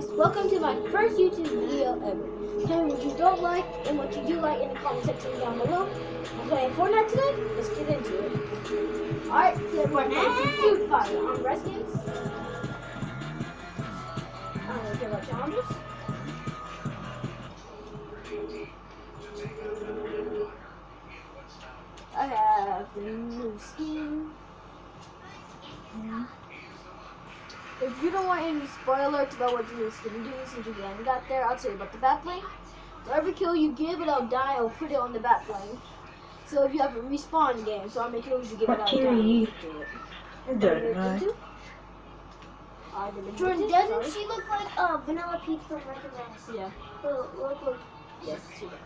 Welcome to my first YouTube video ever. Tell me what you don't like and what you do like in the comment section down below. I'm playing Fortnite today. Let's get into it. Alright, so we're playing Food Fight on Redskins. I don't really care about challenges. I have the new skin. If you don't want any spoilers about what you're going to do since you haven't got there, I'll tell you about the bat plane. So every kill you give without dying, I'll put it on the bat plane. So if you have a respawn game, so how many kills you give without dying, do it. You're dirty, right? Jordan, doesn't she look like Vanilla Peach from Recommend? Yeah. Look. Yes, she does.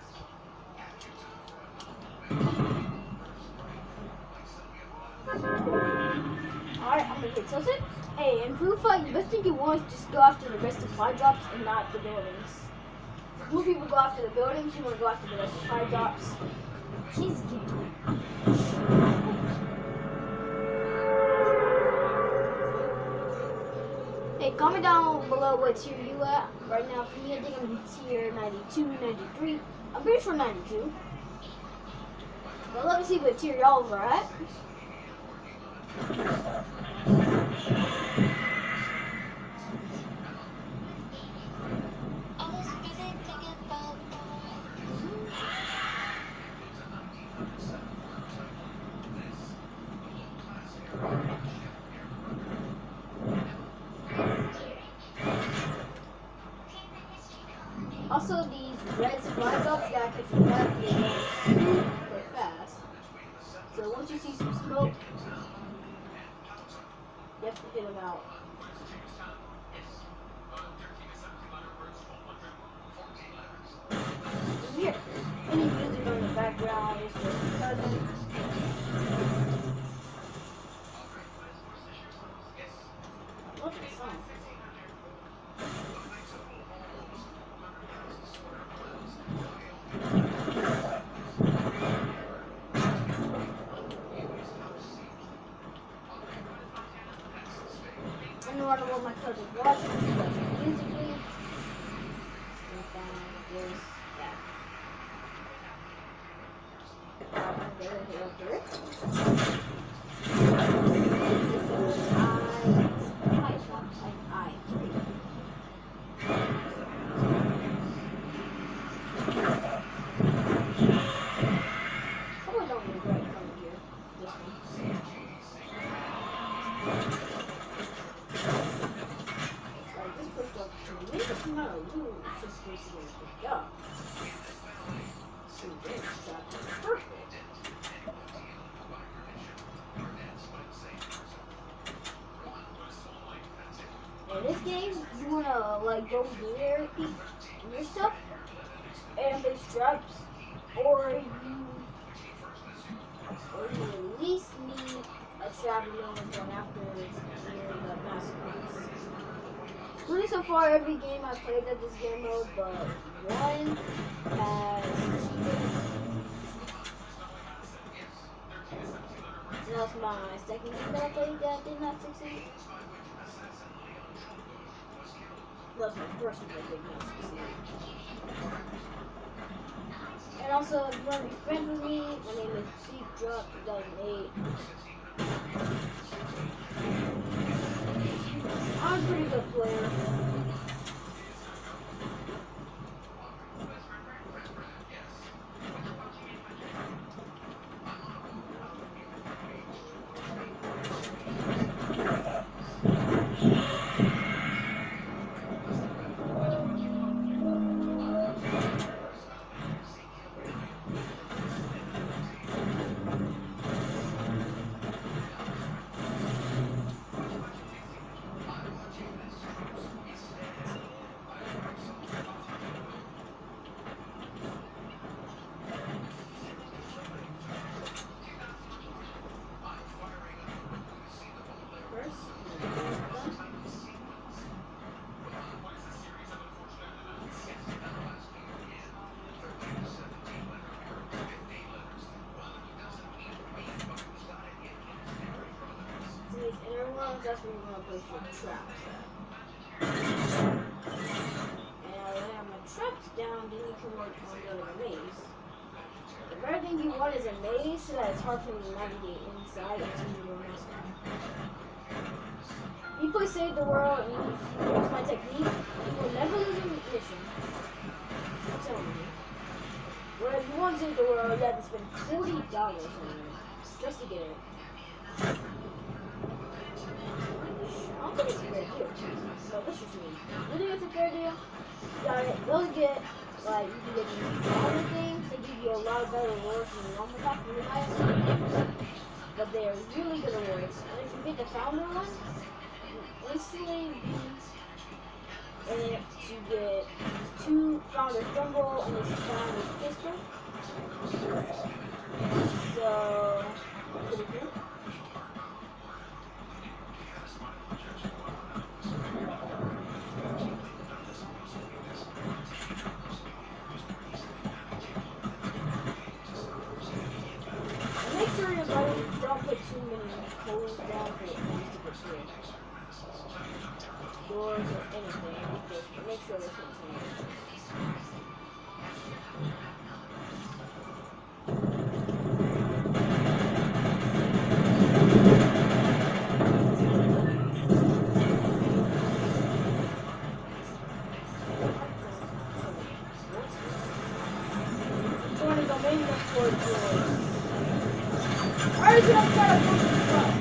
Alright, I'm gonna get tilted. Hey, in Food Fight, the best thing you want is just go after the rest of the supply drops and not the buildings. Most people go after the buildings, you want to go after the rest of the supply drops. She's cute. Hey, comment down below what tier you at. Right now, for me, I think I'm in tier 92, 93. I'm pretty sure 92. But let me see what tier y'all are at. Also, these red supply drops that catch you fast, they go super fast. So once you see some smoke, you have to hit them out. Here, any music on the background is just cousin. What's the song? I know I don't want my cousin watching musically. This, that. Probably don't regret coming here. This one. Like this pushed up to me. It's not a little just basically picked up. See this shot is perfect. In this game, you wanna like go near your stuff and there's traps, or you at least need a trap alone going after near the massacres. Really, so far, every game I've played at this game mode, but one has and that's my second game that I played that did not succeed. That was my first one that did not succeed. And also, if you want to be friends with me, my name is Cheap Drop 2008. I'm a pretty good player. That's where you want to place your traps at. too much on the other maze. The very thing you want is a maze so that it's hard for you to navigate inside into your master. If you play Save the World and you use my technique, you will never lose a mission. I'm telling you. Whereas you want to Save the World, you have to spend $40 on it just to get it. I don't think it's a fair deal. No, that's just me. You think it's a fair deal? Yeah, those get, like, you can get these other things. They give you a lot of better rewards than the normal pack. But they're really good rewards. And if you get the founder one, instantly and you get 2 Founder's Jumbo and this Founder's Pistol. So, pretty good. And make sure your buddy don't put too many holes down for the things to get through. Doors or anything, just make sure there's not too many. Joining the main network doors. Why is it up there?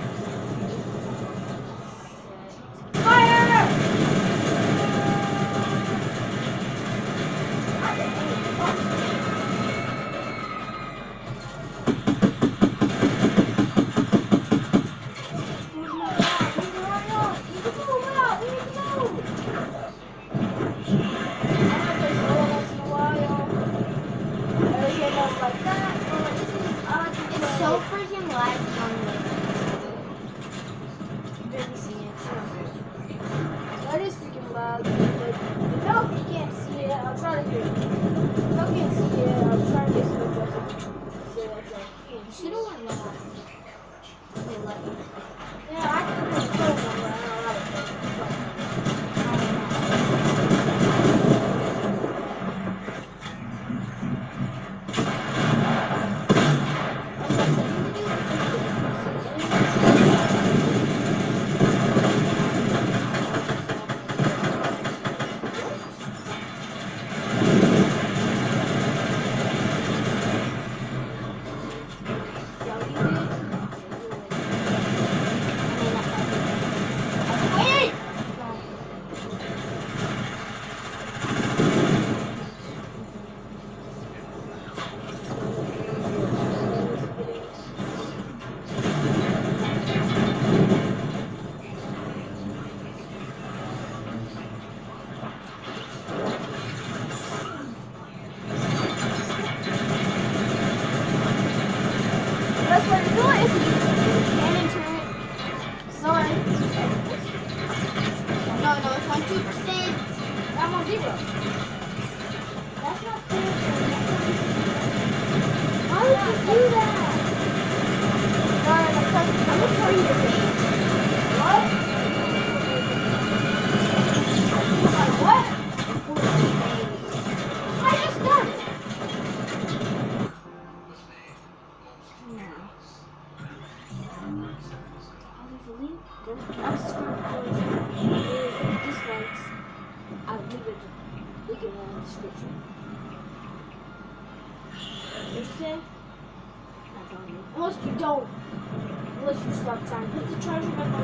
Unless you don't. Unless you stop trying to put the charger back on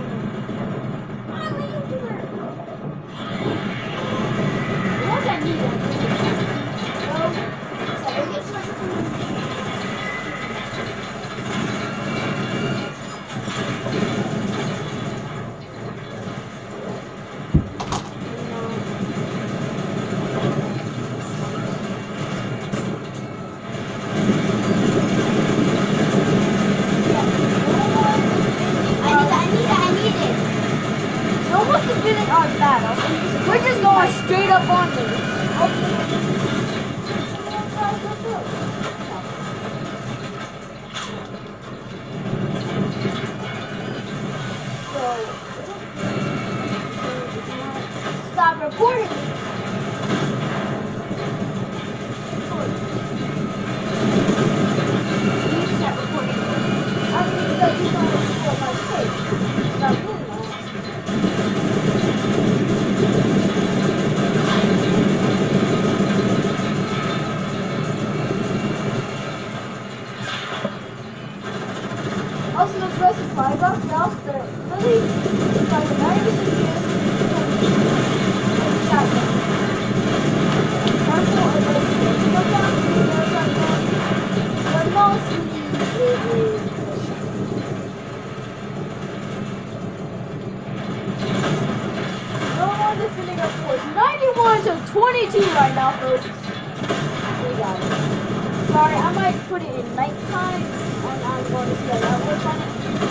there. I'm a YouTuber. What I need that. So I get charger from you. We're just going straight up on this. So, stop recording. Defending our force. 91 to 22 right now, folks. We got it. Sorry, I might put it in nighttime, and I'm going to see how that works on it.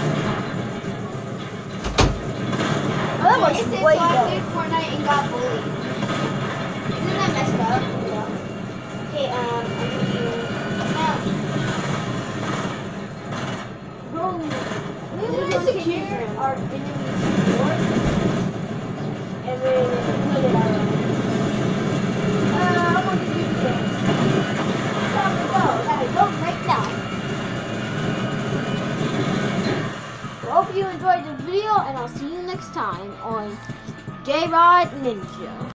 Oh, that It looks says, way so I better. played Fortnite and got bullied. Isn't that messed up? Yeah. Okay, I'm Bro, we We're want gonna to take secure these our enemy's force, and then put it out. I'm going to do this. Time to go. Gotta go right now. Well, hope you enjoyed the video, and I'll see you next time on J-Rod Ninja.